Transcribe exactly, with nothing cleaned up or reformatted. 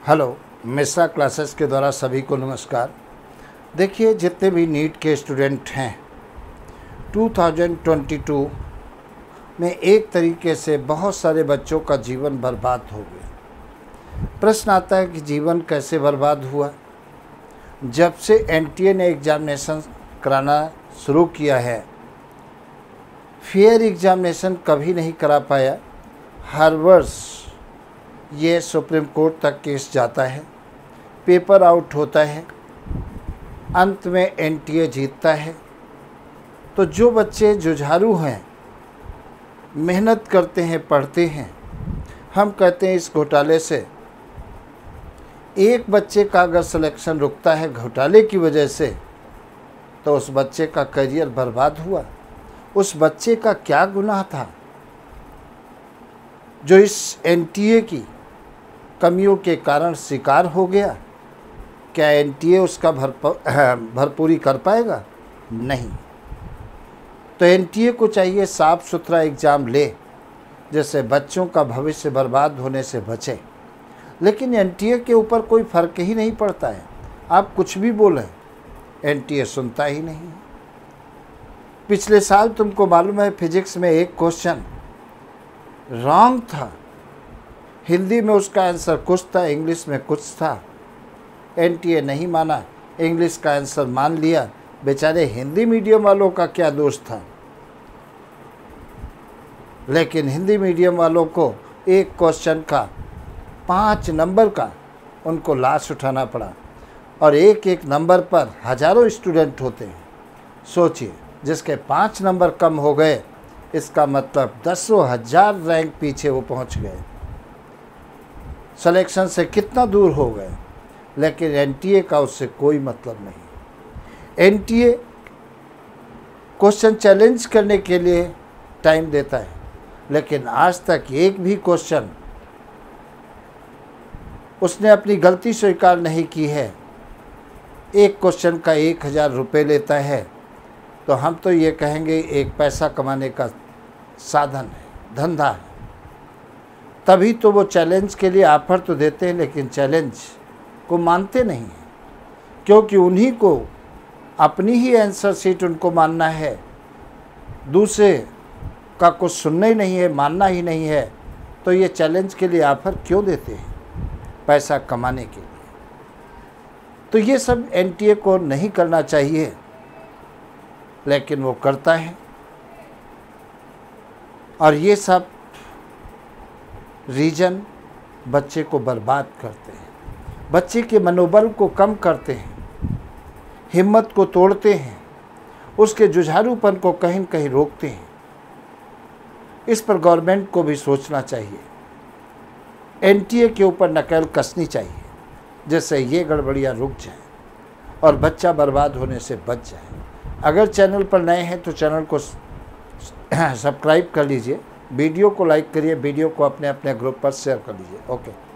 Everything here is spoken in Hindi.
हेलो, मिश्रा क्लासेस के द्वारा सभी को नमस्कार। देखिए, जितने भी नीट के स्टूडेंट हैं दो हज़ार बाईस में एक तरीके से बहुत सारे बच्चों का जीवन बर्बाद हो गया। प्रश्न आता है कि जीवन कैसे बर्बाद हुआ। जब से एन टी ए ने एग्ज़ामिनेशन कराना शुरू किया है, फेयर एग्ज़ामिनेशन कभी नहीं करा पाया। हर वर्ष ये सुप्रीम कोर्ट तक केस जाता है, पेपर आउट होता है, अंत में एन टी ए जीतता है। तो जो बच्चे जुझारू हैं, मेहनत करते हैं, पढ़ते हैं, हम कहते हैं इस घोटाले से एक बच्चे का अगर सिलेक्शन रुकता है घोटाले की वजह से, तो उस बच्चे का करियर बर्बाद हुआ। उस बच्चे का क्या गुनाह था जो इस एन टी ए की कमियों के कारण शिकार हो गया? क्या एन टी ए उसका भरपूरी कर पाएगा? नहीं। तो एन टी ए को चाहिए साफ सुथरा एग्ज़ाम ले, जिससे बच्चों का भविष्य बर्बाद होने से बचे। लेकिन एन टी ए के ऊपर कोई फ़र्क ही नहीं पड़ता है। आप कुछ भी बोलें, एन टी ए सुनता ही नहीं। पिछले साल तुमको मालूम है फिजिक्स में एक क्वेश्चन रॉन्ग था। हिंदी में उसका आंसर कुछ था, इंग्लिश में कुछ था। एन टी ए नहीं माना, इंग्लिश का आंसर मान लिया। बेचारे हिंदी मीडियम वालों का क्या दोष था? लेकिन हिंदी मीडियम वालों को एक क्वेश्चन का पाँच नंबर का उनको लाश उठाना पड़ा, और एक एक नंबर पर हज़ारों स्टूडेंट होते हैं। सोचिए, जिसके पाँच नंबर कम हो गए, इसका मतलब दसों हज़ार रैंक पीछे वो पहुंच गए, सिलेक्शन से कितना दूर हो गए। लेकिन एन टी ए का उससे कोई मतलब नहीं। N T A question challenge करने के लिए टाइम देता है, लेकिन आज तक एक भी क्वेश्चन उसने अपनी गलती स्वीकार नहीं की है। एक क्वेश्चन का एक हज़ार रुपये लेता है, तो हम तो ये कहेंगे एक पैसा कमाने का साधन है, धंधा है। तभी तो वो चैलेंज के लिए ऑफर तो देते हैं, लेकिन चैलेंज को मानते नहीं हैं, क्योंकि उन्हीं को अपनी ही आंसर शीट उनको मानना है, दूसरे का कुछ सुनना ही नहीं है, मानना ही नहीं है। तो ये चैलेंज के लिए ऑफर क्यों देते हैं? पैसा कमाने के लिए। तो ये सब एन टी ए को नहीं करना चाहिए, लेकिन वो करता है। और ये सब रीजन बच्चे को बर्बाद करते हैं, बच्चे के मनोबल को कम करते हैं, हिम्मत को तोड़ते हैं, उसके जुझारूपन को कहीं न कहीं रोकते हैं। इस पर गवर्नमेंट को भी सोचना चाहिए। एन टी ए के ऊपर नकेल कसनी चाहिए, जिससे ये गड़बड़ियाँ रुक जाएं और बच्चा बर्बाद होने से बच जाए। अगर चैनल पर नए हैं तो चैनल को सब्सक्राइब कर लीजिए, वीडियो को लाइक करिए, वीडियो को अपने अपने ग्रुप पर शेयर कर लीजिए। ओके।